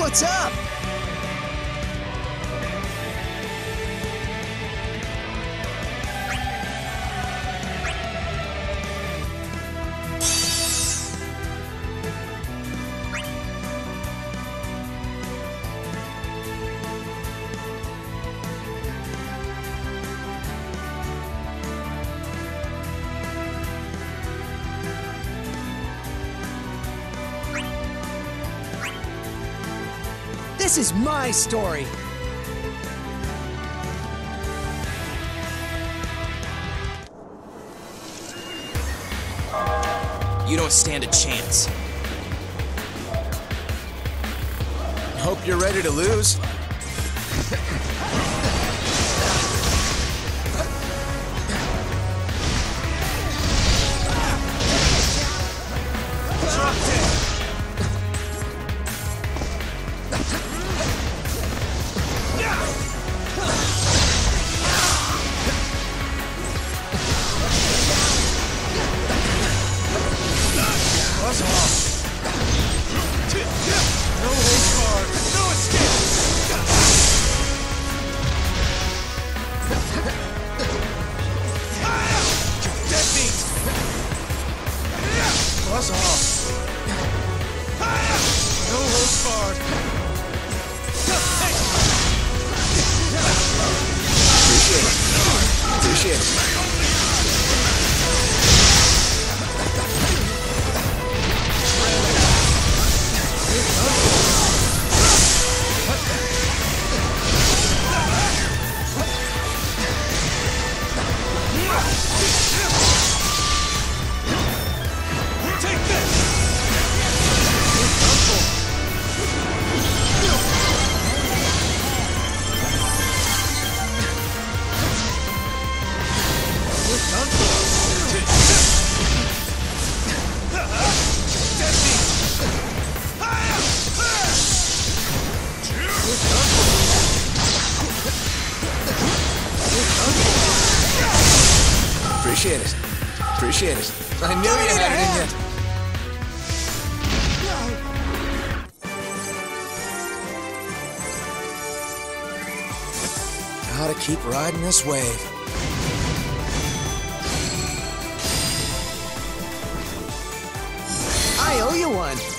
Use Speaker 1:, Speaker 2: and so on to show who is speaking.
Speaker 1: what's up? This is my story.
Speaker 2: You don't stand a chance.
Speaker 1: Hope you're ready to lose. Buzz off. No holds barred. Appreciate it. Appreciate it. I knew you had it in you. Gotta keep riding this wave. I owe you one.